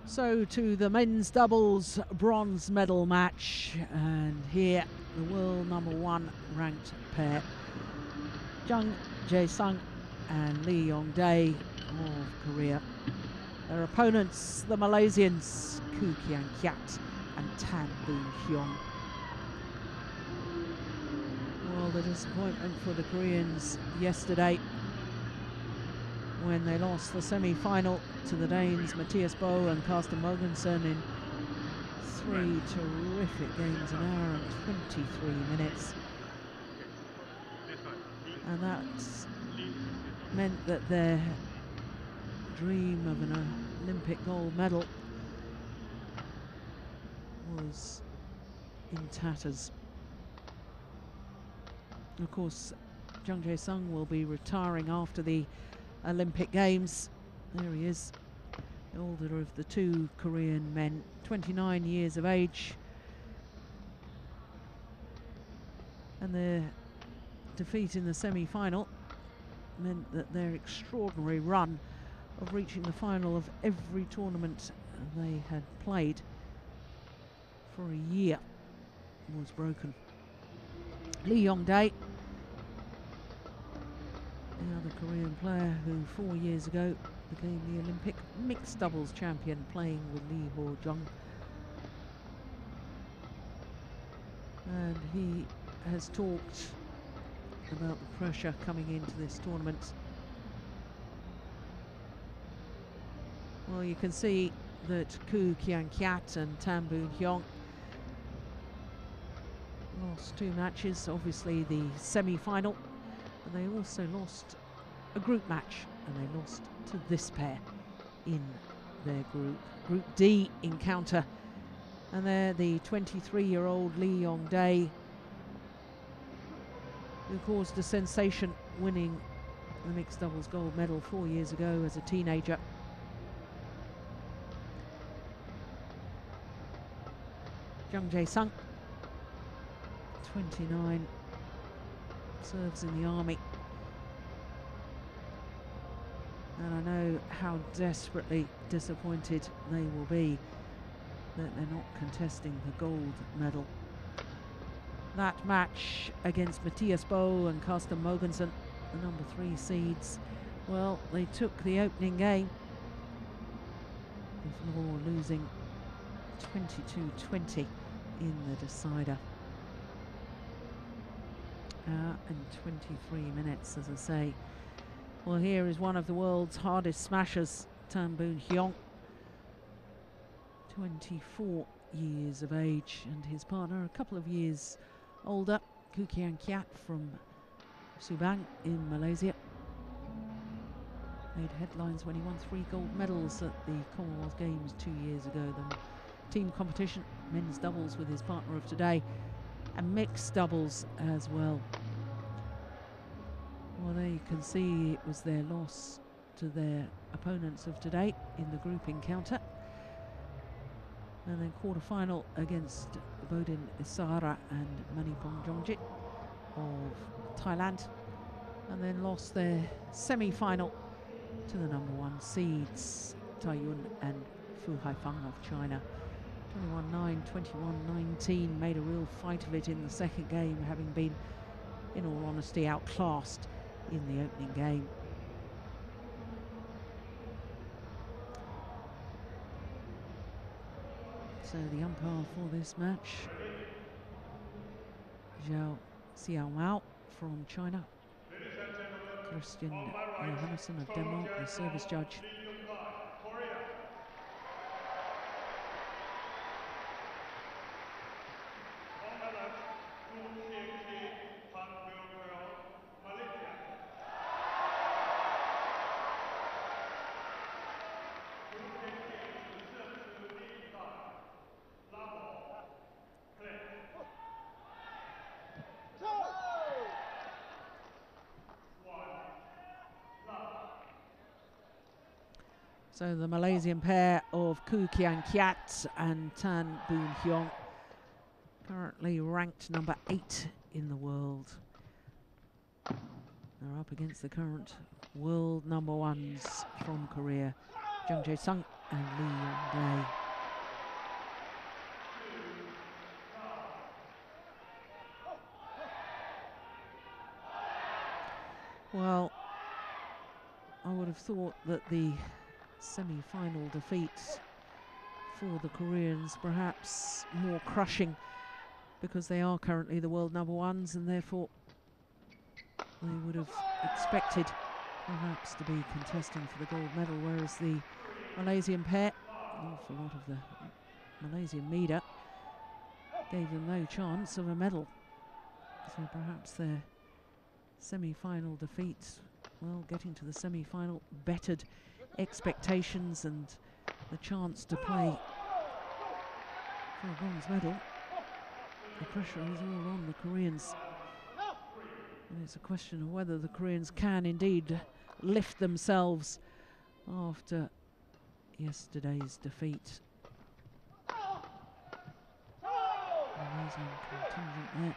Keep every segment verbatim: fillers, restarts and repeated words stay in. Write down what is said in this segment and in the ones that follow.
So to the men's doubles bronze medal match, and here the world number one ranked pair, Chung Jae-sung and Lee Yong-dae of Korea. Their opponents, the Malaysians, Keat and Tan Boon Heong. Well, the disappointment for the Koreans yesterday when they lost the semi-final to the Danes Mathias Bo and Carsten Mogensen in three terrific games, an hour and twenty-three minutes. And that's meant that their dream of an Olympic gold medal was in tatters. Of course, Chung Jae-sung will be retiring after the Olympic Games. There he is, the older of the two Korean men, twenty-nine years of age. And their defeat in the semi-final meant that their extraordinary run of reaching the final of every tournament they had played for a year was broken. Lee Yong-dae, the other Korean player who four years ago became the Olympic mixed doubles champion, playing with Lee Ho-jung. And he has talked about the pressure coming into this tournament. Well, you can see that Keat and Tan Boon Heong lost two matches, obviously the semi-final, but they also lost a group match, and they lost to this pair in their group, Group D encounter. And there the twenty-three-year-old Lee Yong-dae, who caused a sensation winning the mixed doubles gold medal four years ago as a teenager. Chung Jae-sung, twenty-nine, serves in the army. And I know how desperately disappointed they will be that they're not contesting the gold medal. That match against Mathias Bo and Carsten Mogensen, the number three seeds, well, they took the opening game before losing twenty-two twenty in the decider. Hour and twenty-three minutes, as I say. Well, here is one of the world's hardest smashers, Tan Boon Heong, twenty-four years of age, and his partner a couple of years older, Keat from Subang in Malaysia. Made headlines when he won three gold medals at the Commonwealth Games two years ago. The team competition, men's doubles with his partner of today, and mixed doubles as well. Well, there you can see it was their loss to their opponents of today in the group encounter. And then quarter-final against Bodin Isara and Manipong Jongjit of Thailand. And then lost their semi-final to the number one seeds, Taiyun and Fu Haifeng of China. twenty-one nine, twenty-one nineteen, made a real fight of it in the second game, having been, in all honesty, outclassed in the opening game. So the umpire for this match, Zhao Xiaomao from China, Christian Johannesson of Denmark, the service judge. So the Malaysian pair of Keat and Tan Boon Heong, currently ranked number eight in the world. They're up against the current world number ones from Korea, Chung Jae-sung and Lee Yong. Well, I would have thought that the semi-final defeat for the Koreans perhaps more crushing, because they are currently the world number ones, and therefore they would have expected perhaps to be contesting for the gold medal, whereas the Malaysian pair, an awful lot of the Malaysian media, gave them no chance of a medal. So perhaps their semi-final defeat, well, getting to the semi-final bettered expectations and the chance to play for a bronze medal. The pressure is all on the Koreans, and it's a question of whether the Koreans can indeed lift themselves after yesterday's defeat. Malaysian contingent there.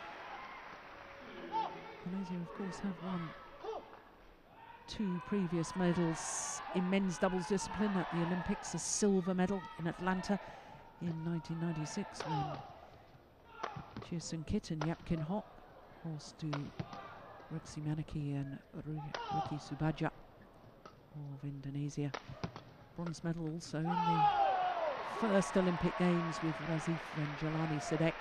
Malaysia, of course, have won two previous medals in men's doubles discipline at the Olympics, a silver medal in Atlanta in nineteen ninety-six when Keat and Yap Kin Hock lost to Reksi Manaki and Ricky Subaja of Indonesia. Bronze medal also in the first Olympic Games with Razif and Jelani Sadek.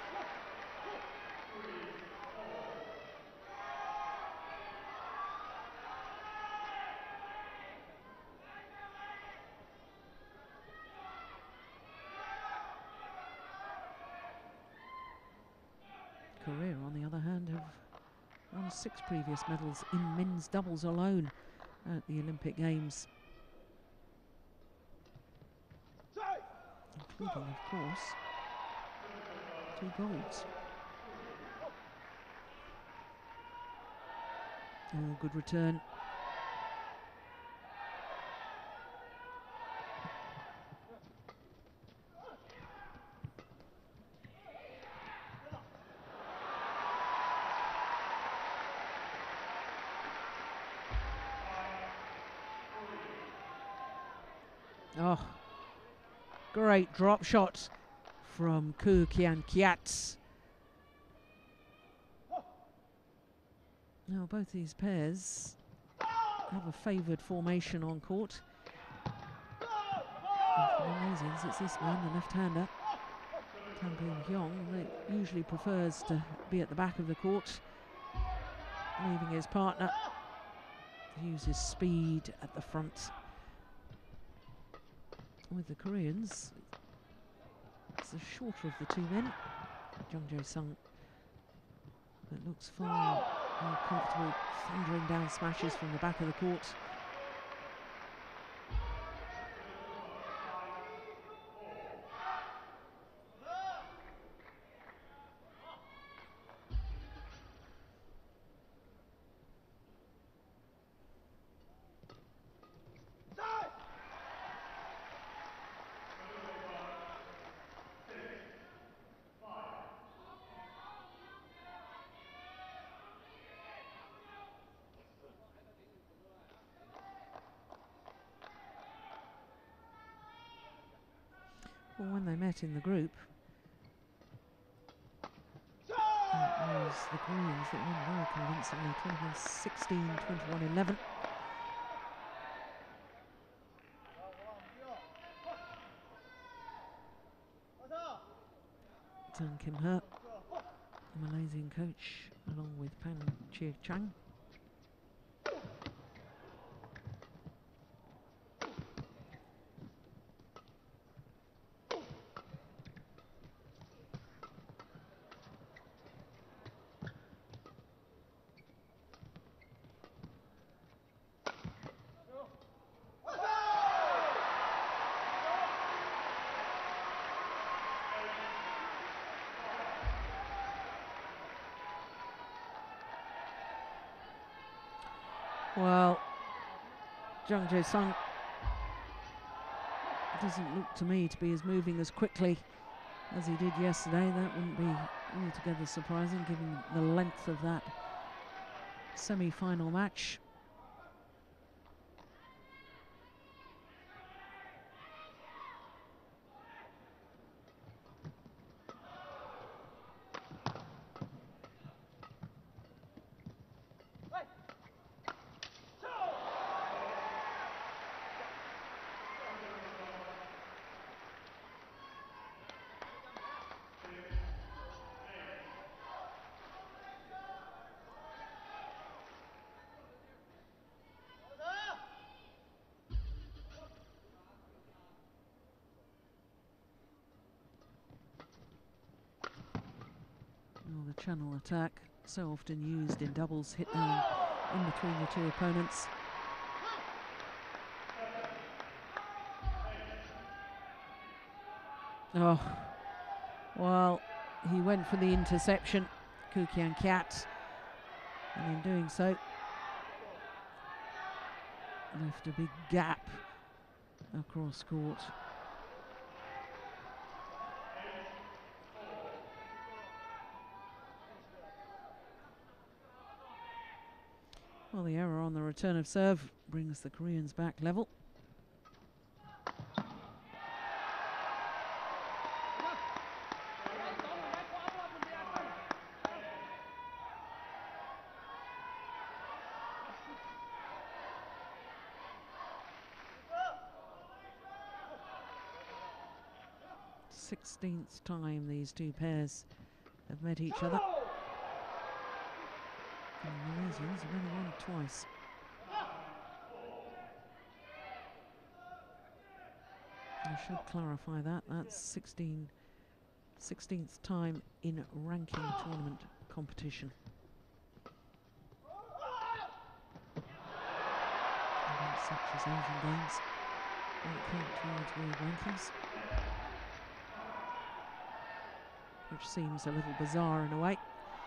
Korea, on the other hand, have won six previous medals in men's doubles alone at the Olympic Games, including, of course, two golds. Oh, good return. Oh, great drop shot from Koo Kien Keat. Now both these pairs have a favoured formation on court. And for the Malaysians, it's this man, the left-hander, Heong, that usually prefers to be at the back of the court, leaving his partner to use his speed at the front. With the Koreans, it's the shorter of the two men, Chung Jae-sung, that looks far more comfortable thundering down smashes from the back of the court. Well, when they met in the group, it was the Koreans that won very convincingly, twenty-one sixteen, twenty-one eleven. Tan Kim He, the Malaysian coach, along with Pan Chia Chang. Well, Chung Jae-sung doesn't look to me to be as moving as quickly as he did yesterday. That wouldn't be altogether surprising given the length of that semi-final match. the channel attack, so often used in doubles, hit down in between the two opponents. Oh, well, he went for the interception, Kien Keat, and in doing so, left a big gap across court. Well, the error on the return of serve brings the Koreans back level. sixteenth time these two pairs have met each other. And the Malaysians have only won twice. I should clarify that. That's sixteen, sixteenth time in ranking tournament competition. Events such as Asian Games don't count towards world rankings, which seems a little bizarre in a way.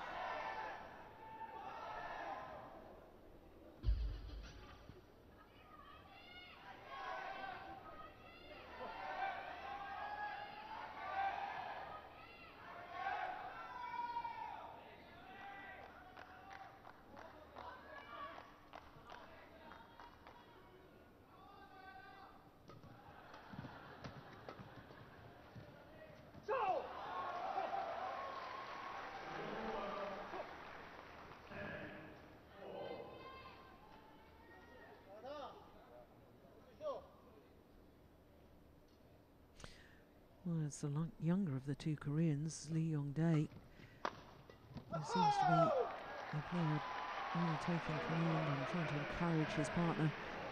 Well, it's the younger of the two Koreans, Lee Yong. He seems to be a player really taking command and trying to encourage his partner.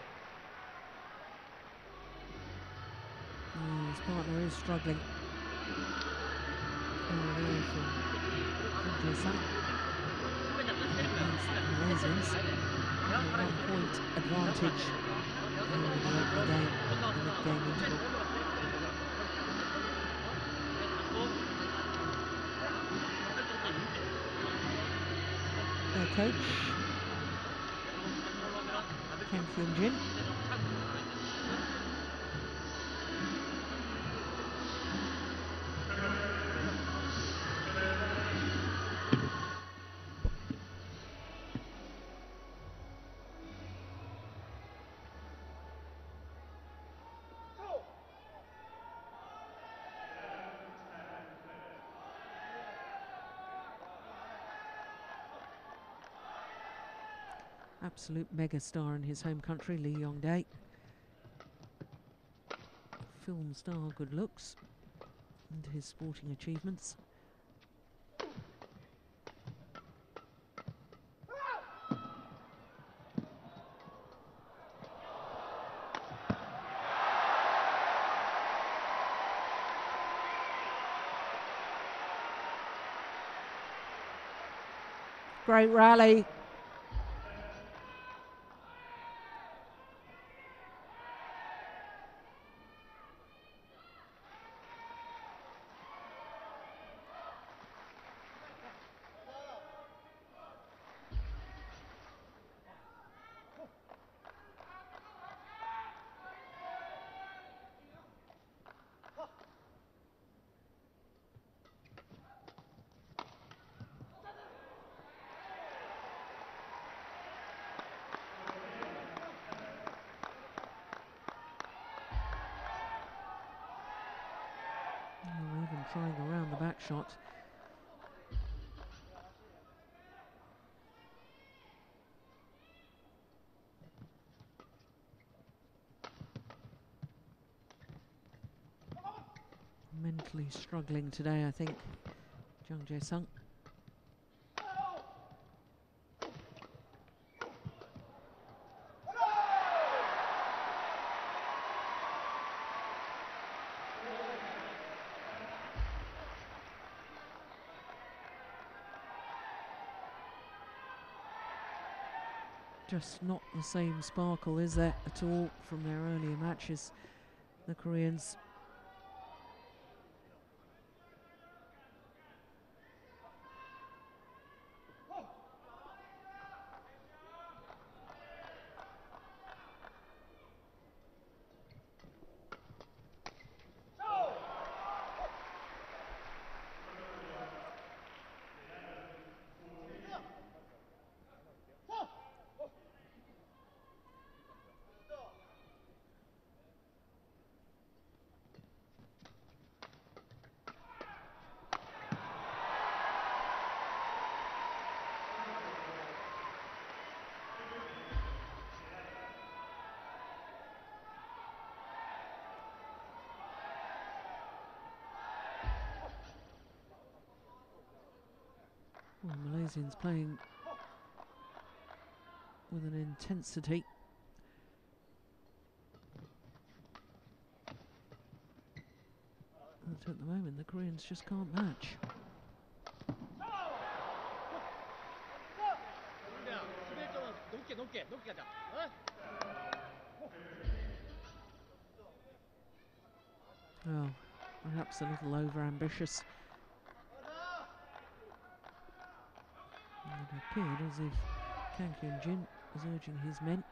Oh, his partner is struggling. Oh, there from Chung. The Malaysians have a one-point advantage in the opening game, the mid-game interval. Their coach, Kien. Absolute megastar in his home country, Lee Yong. Film star good looks and his sporting achievements. Great rally. Oh, even trying around the back shot. Mentally struggling today, I think, Chung. Just not the same sparkle, is there, at all, from their earlier matches, the Koreans. Well, Malaysians playing with an intensity that at the moment the Koreans just can't match. Oh, perhaps a little over-ambitious. It appeared as if Kien was urging his men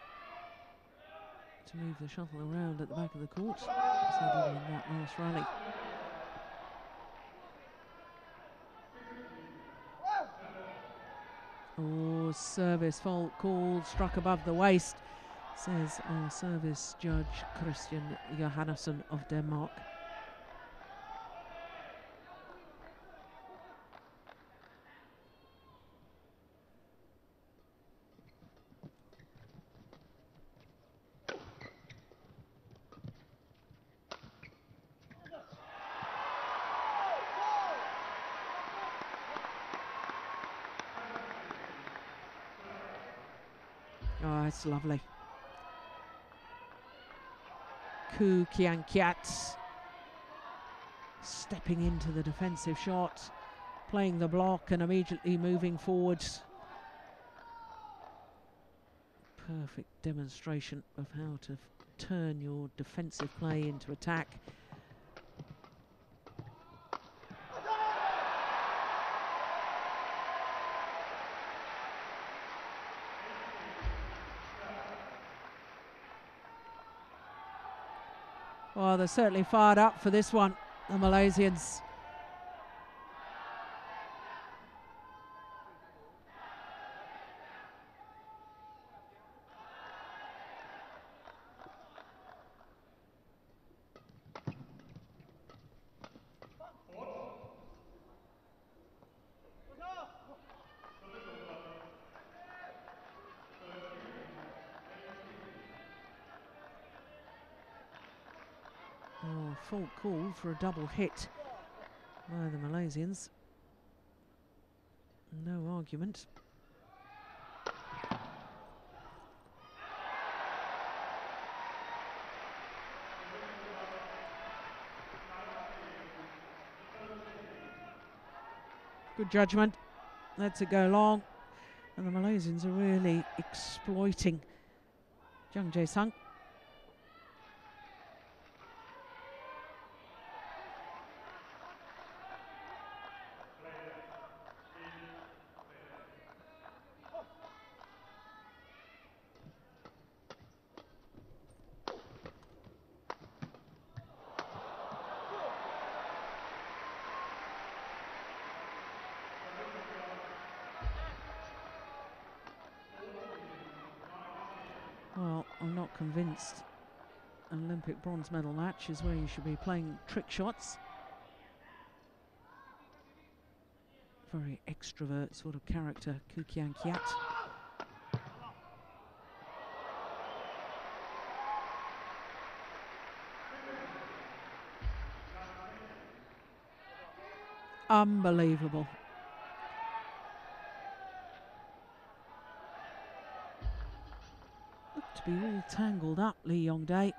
to move the shuttle around at the back of the court, as they did in that last rally. Oh, service fault called, struck above the waist, says our service judge Christian Johannesson of Denmark. Oh, it's lovely. Keat stepping into the defensive shot, playing the block and immediately moving forwards. Perfect demonstration of how to turn your defensive play into attack. Well, they're certainly fired up for this one, the Malaysians. Oh, fault call for a double hit by the Malaysians. No argument. Good judgment. Lets it go long. And the Malaysians are really exploiting Chung Jae-sung. Well, I'm not convinced an Olympic bronze medal match is where you should be playing trick shots. Very extrovert sort of character, Keat. Unbelievable. Looked to be all tangled up, Lee Yong-dae.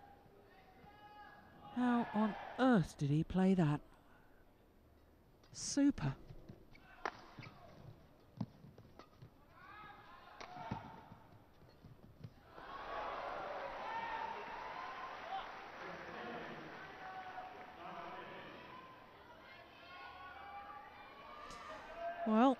How on earth did he play that? Super. Well,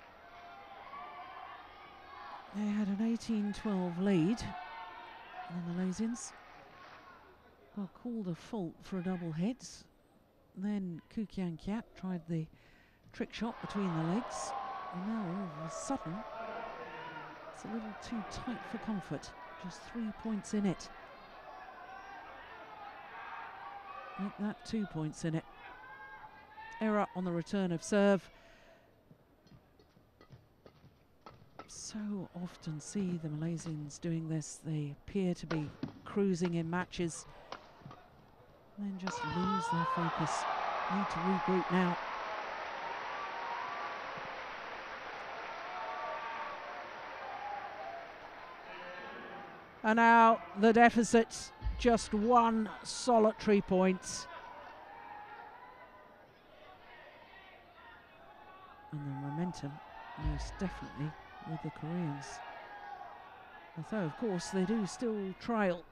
they had an eighteen twelve lead, the Malaysians. Got called a fault for a double hit. Then Keat tried the trick shot between the legs. And now all of a sudden, it's a little too tight for comfort. Just three points in it. Make that two points in it. Error on the return of serve. So often see the Malaysians doing this. They appear to be cruising in matches, then just lose their focus. Need to regroup now. And now the deficit, just one solitary point. And the momentum most definitely with the Koreans. Although, of course, they do still trail.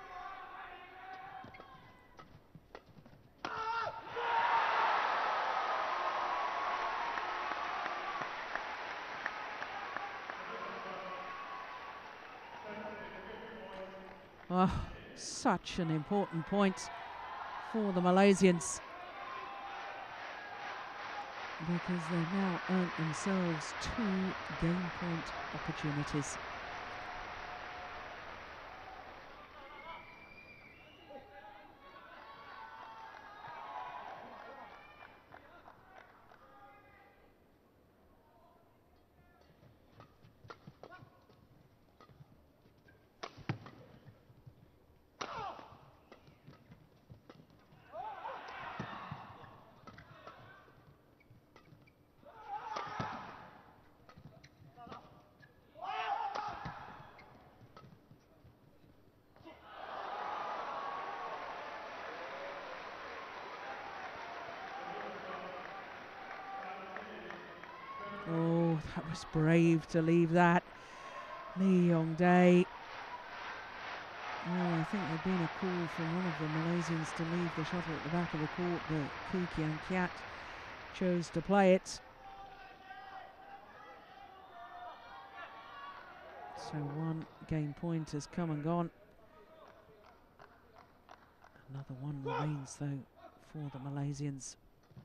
Oh, such an important point for the Malaysians, because they've now earned themselves two game point opportunities. Oh, that was brave to leave that. Lee Yong Dae. Oh, I think there'd been a call from one of the Malaysians to leave the shuttle at the back of the court, but Keat chose to play it. So one game point has come and gone. Another one remains, though, for the Malaysians.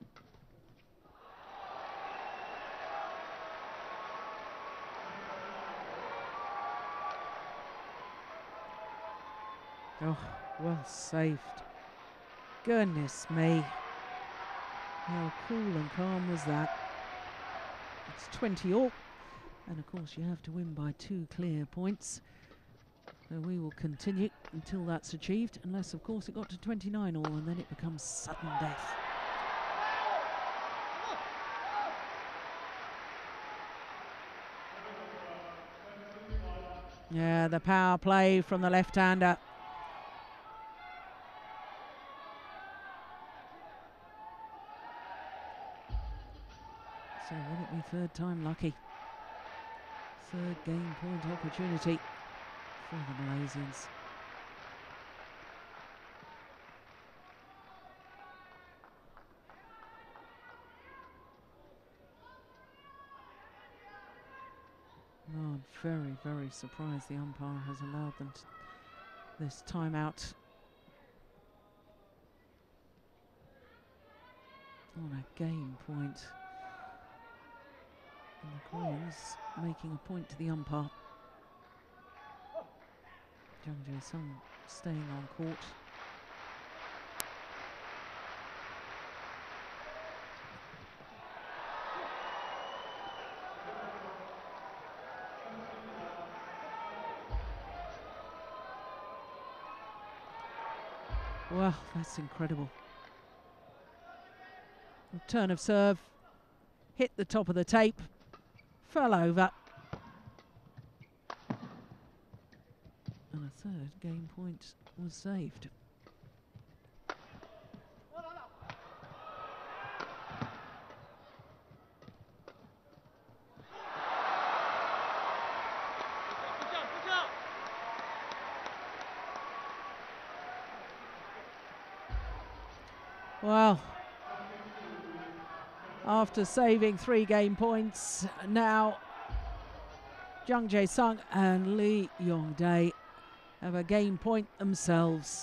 Oh, well saved. Goodness me. How cool and calm was that? It's twenty all. And of course you have to win by two clear points. So we will continue until that's achieved. Unless, of course, it got to twenty-nine all and then it becomes sudden death. Yeah, the power play from the left-hander. So will it be third time lucky? Third game point opportunity for the Malaysians. Oh, I'm very, very surprised the umpire has allowed them to this timeout on a game point. And the Koreans making a point to the umpire. Chung staying on court. Wow, that's incredible. Return of serve. Hit the top of the tape. Fell over. And a third game point was saved. Well, after saving three game points. Now Chung Jae-sung and Lee Yong-dae have a game point themselves.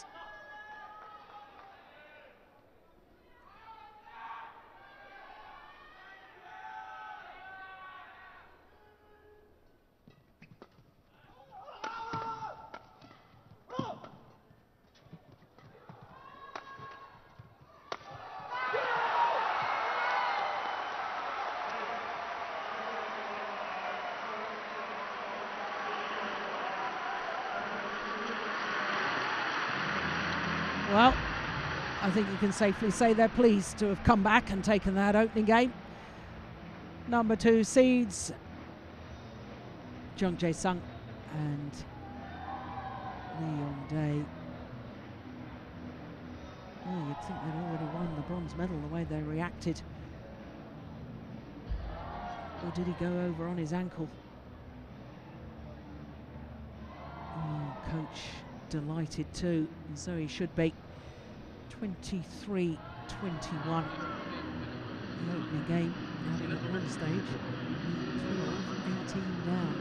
Well, I think you can safely say they're pleased to have come back and taken that opening game. Number two seeds, Chung Jae-sung and Lee Yong-dae. Oh, you'd think they'd already won the bronze medal the way they reacted. Or did he go over on his ankle? Oh, coach delighted too, and so he should be. twenty-three twenty-one. The opening game, having at one stage twelve eighteen down.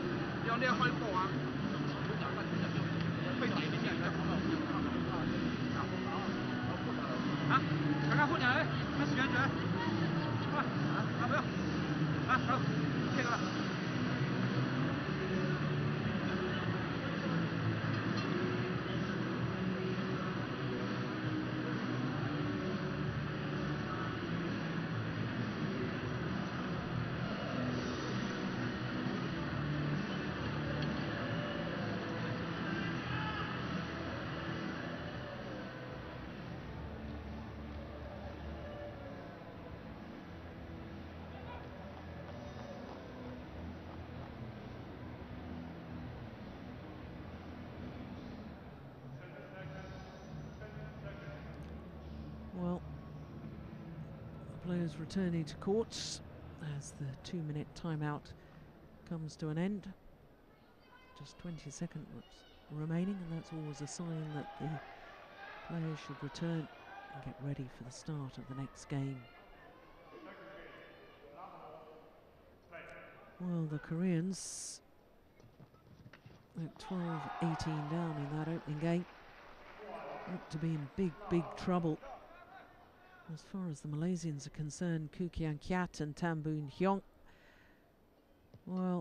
Well, the players returning to courts as the two minute timeout comes to an end. Just twenty seconds remaining, and that's always a sign that the players should return and get ready for the start of the next game. Well, the Koreans at twelve eighteen down in that opening game look to be in big, big trouble. As far as the Malaysians are concerned, Keat and Boon Heong, well,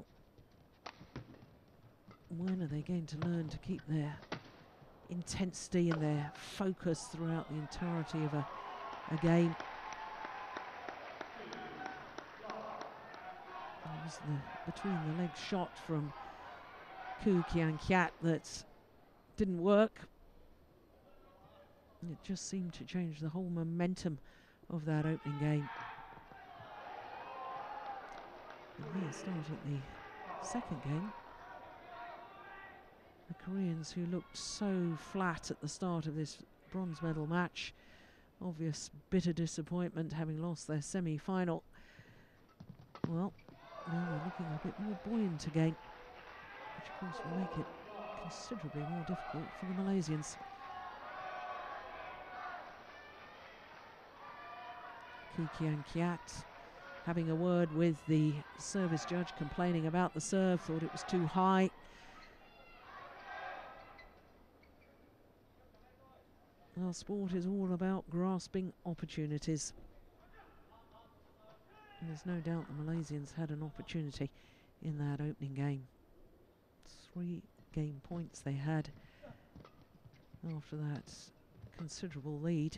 when are they going to learn to keep their intensity and their focus throughout the entirety of a, a game? It was the between the legs shot from Keat that didn't work. It just seemed to change the whole momentum of that opening game. And here started the second game. The Koreans, who looked so flat at the start of this bronze medal match, obvious bitter disappointment having lost their semi-final. Well, now they're looking a bit more buoyant again, which of course will make it considerably more difficult for the Malaysians. Keat having a word with the service judge, complaining about the serve, thought it was too high. Well, sport is all about grasping opportunities. And there's no doubt the Malaysians had an opportunity in that opening game. Three game points they had after that considerable lead.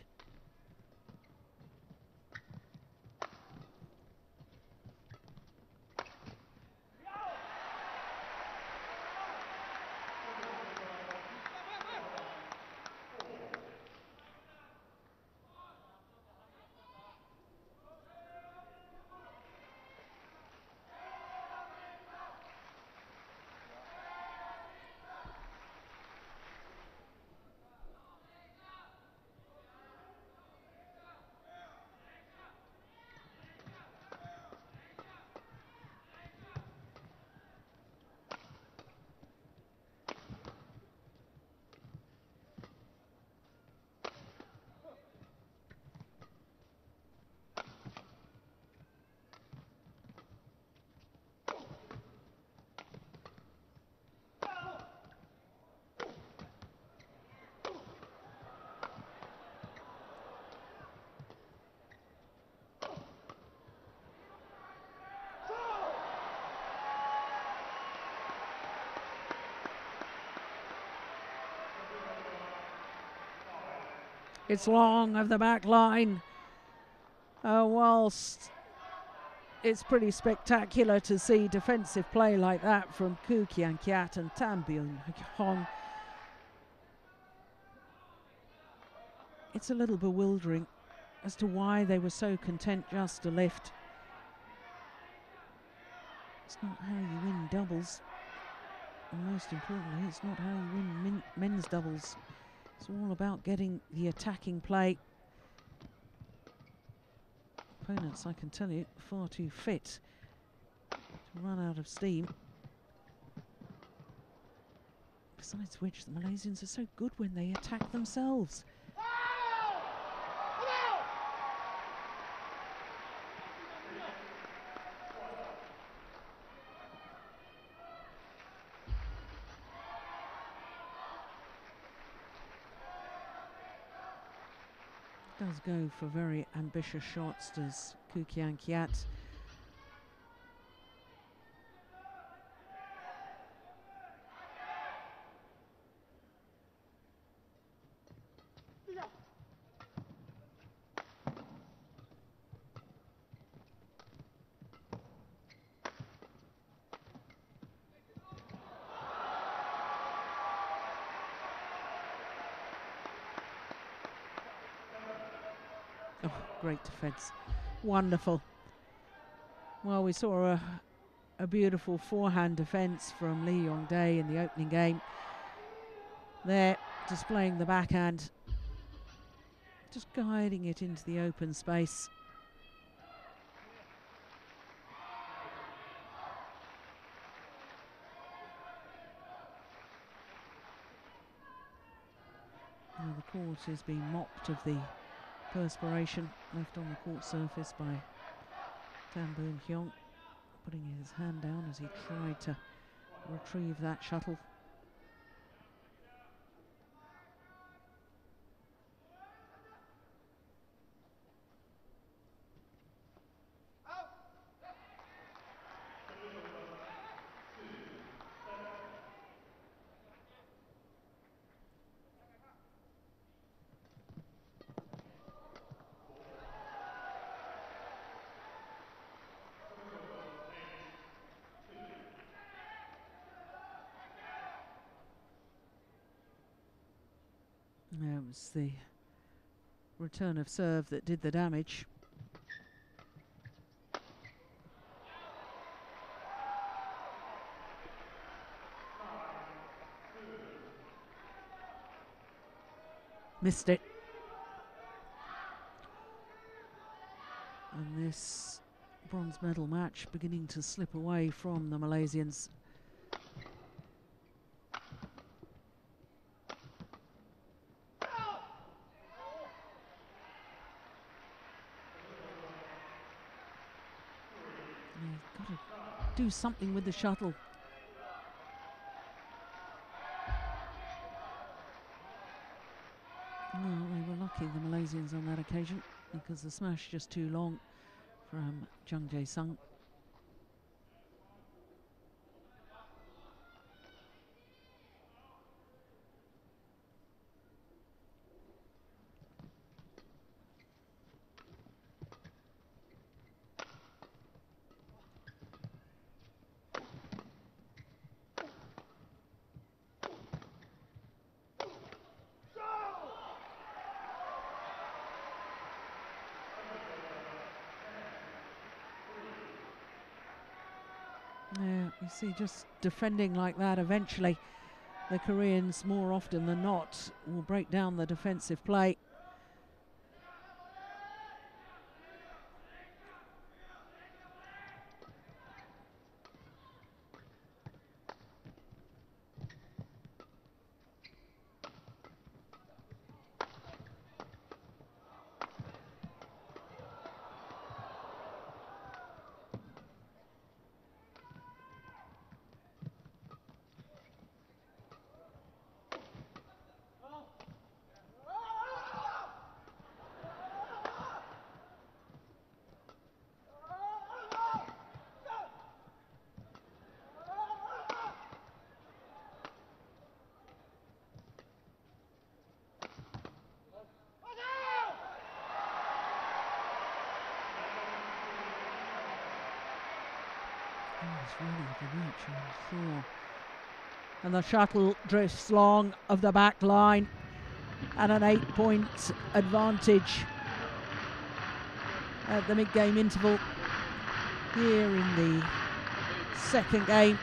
It's Long of the back line. Uh, whilst it's pretty spectacular to see defensive play like that from Kien, Keat and Boon, Heong, it's a little bewildering as to why they were so content just to lift. It's not how you win doubles, and most importantly, it's not how you win min men's doubles. It's all about getting the attacking play. Opponents, I can tell you, far too fit to run out of steam. Besides which, the Malaysians are so good when they attack themselves. Does go for very ambitious shots, does Kien Keat. Oh, great defence. Wonderful. Well, we saw a, a beautiful forehand defence from Yong in the opening game. There, displaying the backhand. Just guiding it into the open space. Now the court is being mopped of the perspiration left on the court surface by Boon Heong, putting his hand down as he tried to retrieve that shuttle. It was the return of serve that did the damage. Missed it. And this bronze medal match beginning to slip away from the Malaysians. You've got to do something with the shuttle. Well, they were lucky, the Malaysians, on that occasion, because the smash just too long from Chung. Yeah, you see, just defending like that, eventually the Koreans, more often than not, will break down the defensive play. really the nature I'm sure. And the shuttle drifts long of the back line, and an eight-point advantage at the mid-game interval here in the second game.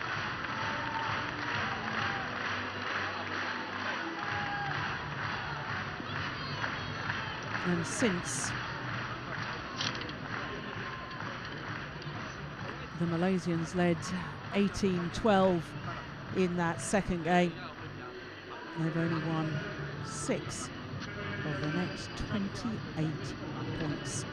And since the Malaysians led eighteen twelve in that second game, they've only won six of the next twenty-eight points.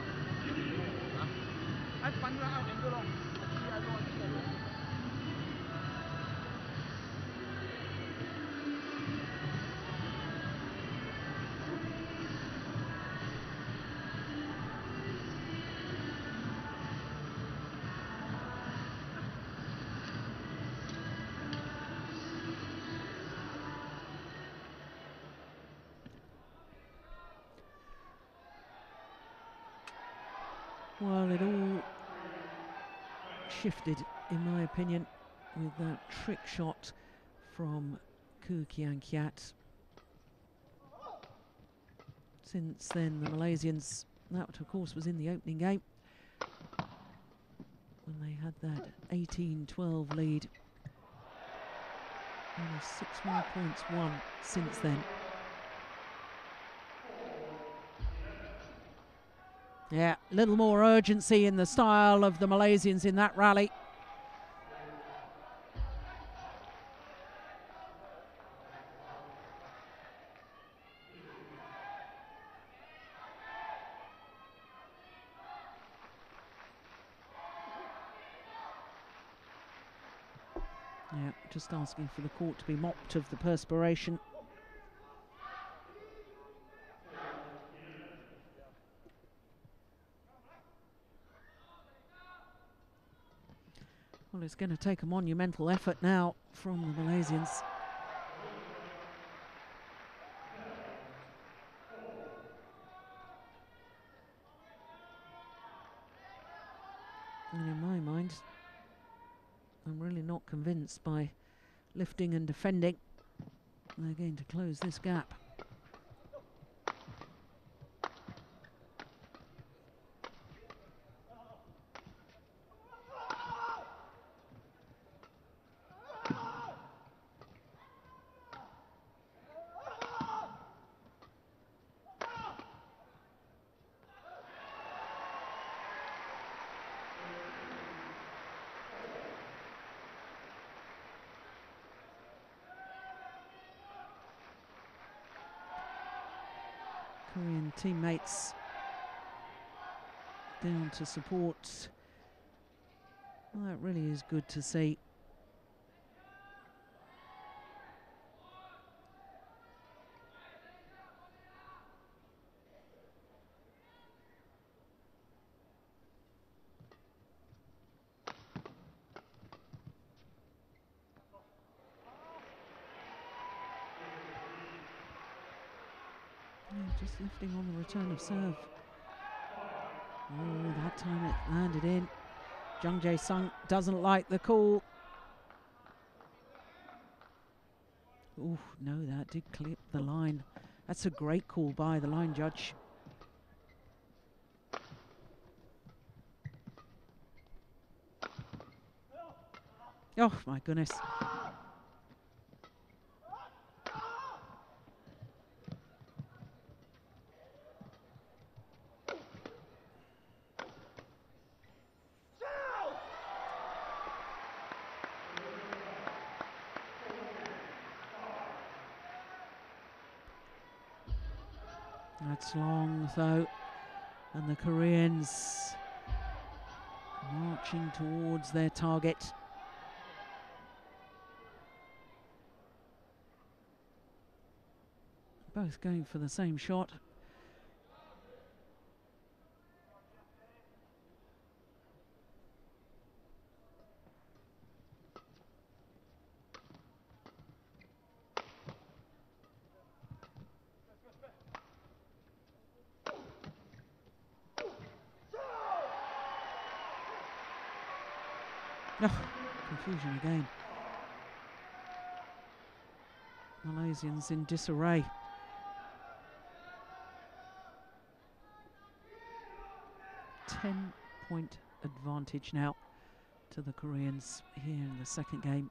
Well, it all shifted, in my opinion, with that trick shot from Keat. Since then, the Malaysians, that of course was in the opening game, when they had that eighteen twelve lead. Only six more points won since then. Yeah, a little more urgency in the style of the Malaysians in that rally. Yeah, just asking for the court to be mopped of the perspiration. Well, it's going to take a monumental effort now from the Malaysians. And in my mind, I'm really not convinced by lifting and defending they're going to close this gap. Korean teammates down to support. Well, that really is good to see. Just lifting on the return of serve. Oh, that time it landed in. Jung Jae-sung doesn't like the call. Oh, no, that did clip the line. That's a great call by the line judge. Oh, my goodness. That's long, though, and the Koreans marching towards their target. Both going for the same shot. Oh, confusion again. Malaysians in disarray. ten point advantage now to the Koreans here in the second game.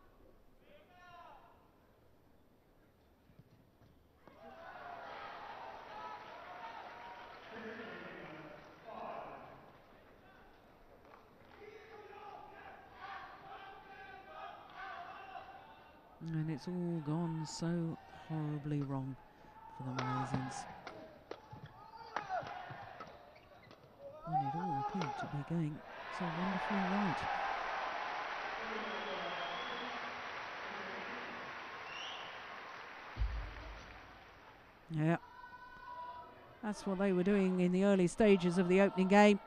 And it's all gone so horribly wrong for the Malaysians. When it all appeared to be going so wonderfully right. Yeah, that's what they were doing in the early stages of the opening game.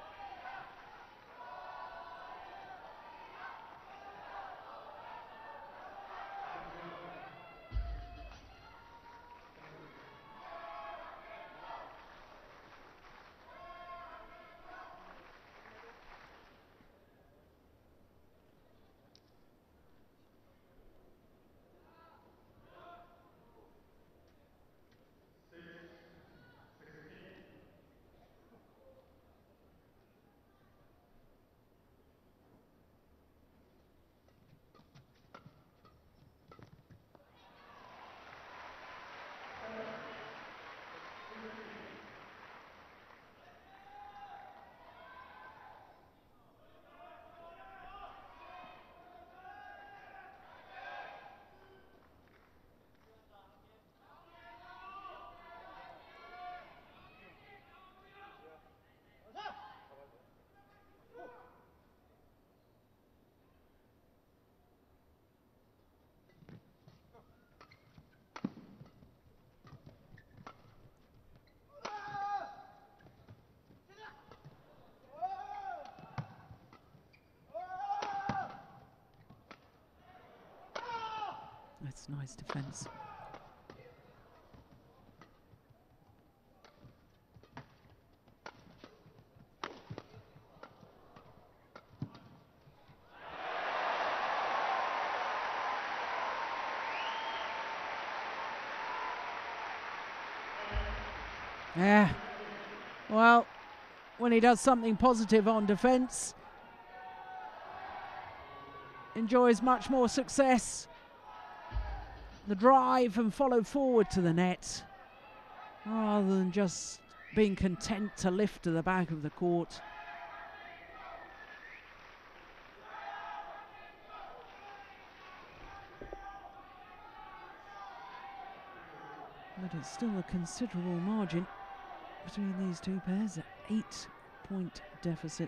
That's nice defence. Yeah, well, when he does something positive on defence, enjoys much more success. The drive and follow forward to the net, rather than just being content to lift to the back of the court. But it's still a considerable margin between these two pairs, an eight point deficit.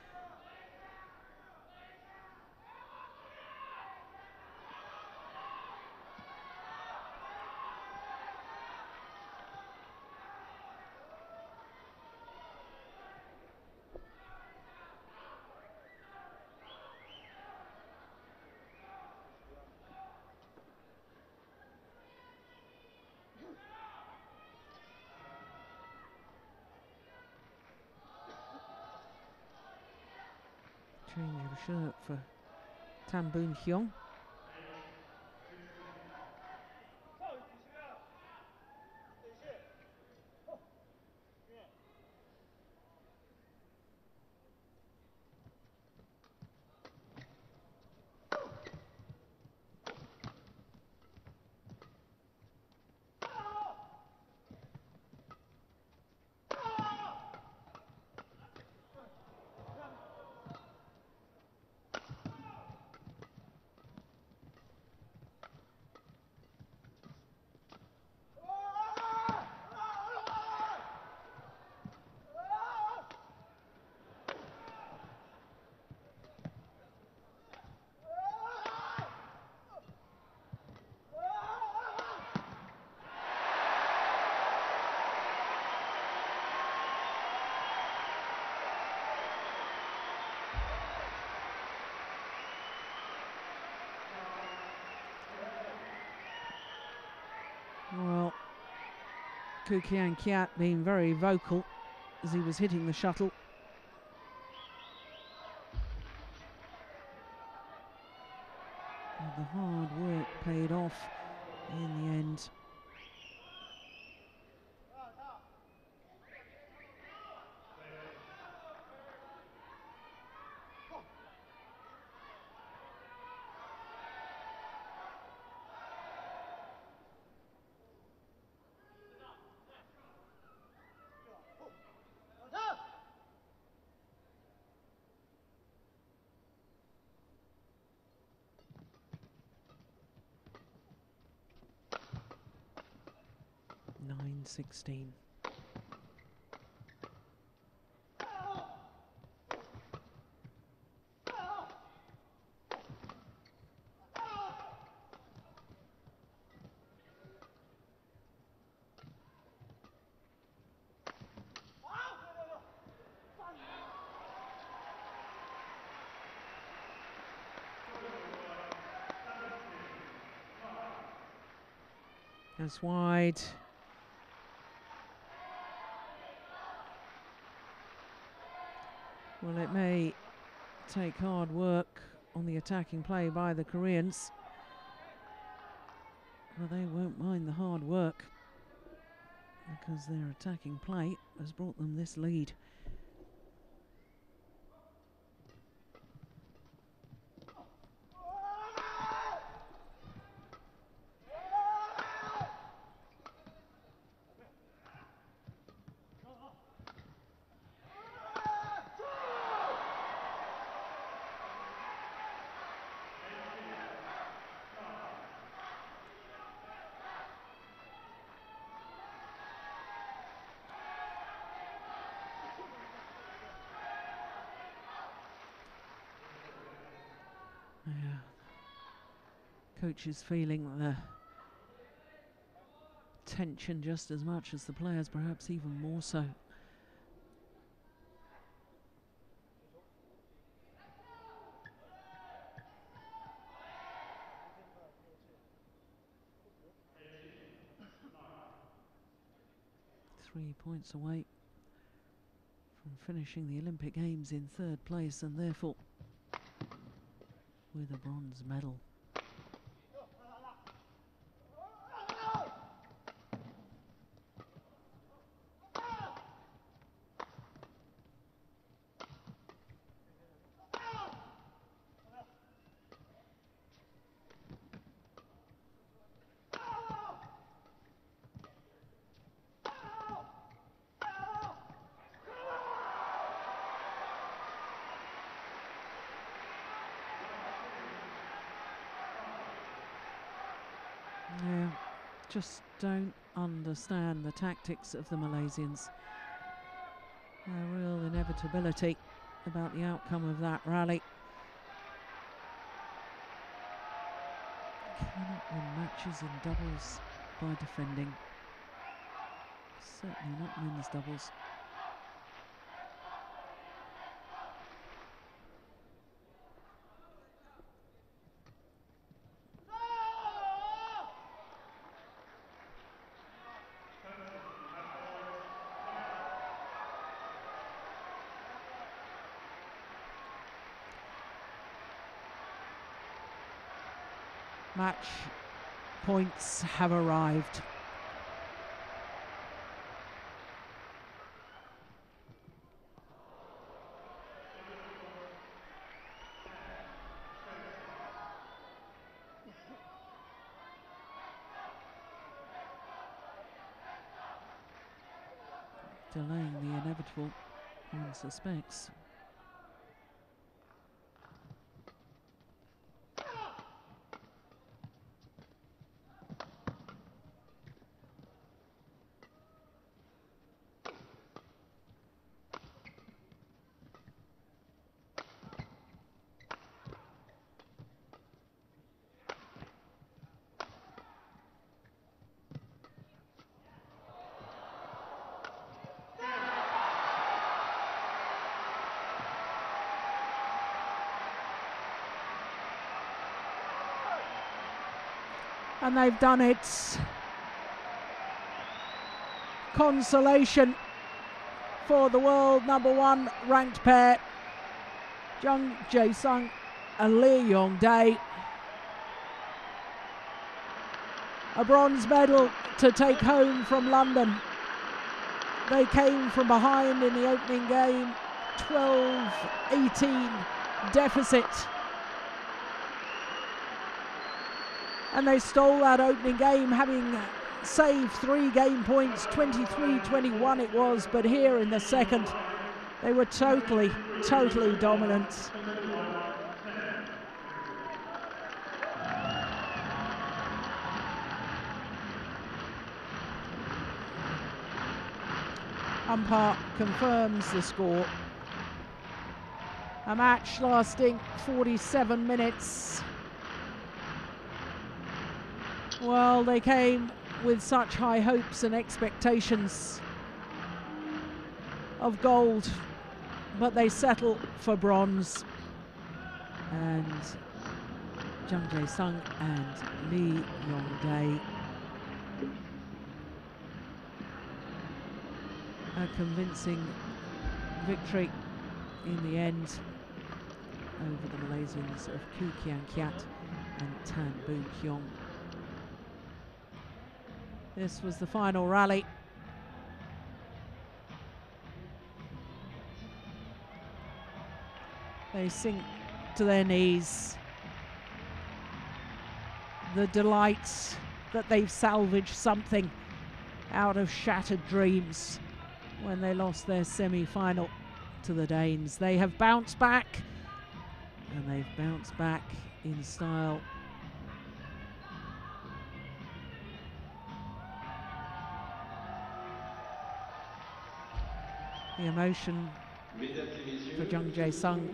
Change of shirt for Boon Heong. Well, Kien Keat being very vocal as he was hitting the shuttle. And the hard work paid off in the end. nine sixteen. That's wide. Well, it may take hard work on the attacking play by the Koreans, but they won't mind the hard work because their attacking play has brought them this lead. Yeah. Coach is feeling the tension just as much as the players, perhaps even more so. Three points away from finishing the Olympic Games in third place, and therefore with a bronze medal. Yeah, just don't understand the tactics of the Malaysians. A real inevitability about the outcome of that rally. Cannot win matches in doubles by defending. Certainly not men's doubles. Match points have arrived. Delaying the inevitable, one suspects. And they've done it. Consolation for the world number one ranked pair, Chung Jae-sung and Lee Yong-dae. a bronze medal to take home from London. They came from behind in the opening game, twelve eighteen deficit. And they stole that opening game, having saved three game points, twenty-three twenty-one it was, but here in the second, they were totally, totally dominant. Umpire confirms the score. A match lasting forty-seven minutes. Well, they came with such high hopes and expectations of gold, but they settle for bronze. And Chung Jae-sung and Lee Yong-dae, a convincing victory in the end over the Malaysians of Kien Keat and Tan Boon Heong. This was the final rally. They sink to their knees. The delight that they've salvaged something out of shattered dreams when they lost their semi-final to the Danes. They have bounced back, and they've bounced back in style. The emotion for Chung Jae-sung,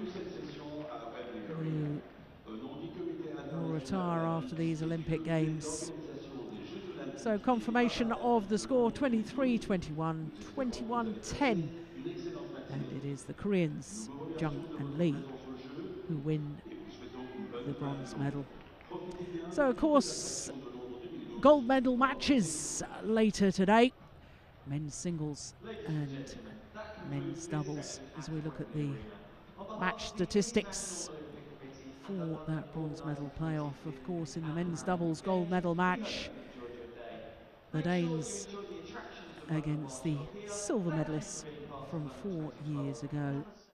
who will retire after these Olympic Games. So confirmation of the score, twenty-three twenty-one, twenty-one ten. And it is the Koreans, Chung and Lee, who win the bronze medal. So of course, gold medal matches later today. Men's singles and men's doubles, as we look at the match statistics for that bronze medal playoff. Of course, in the men's doubles gold medal match, the Danes against the silver medalists from four years ago.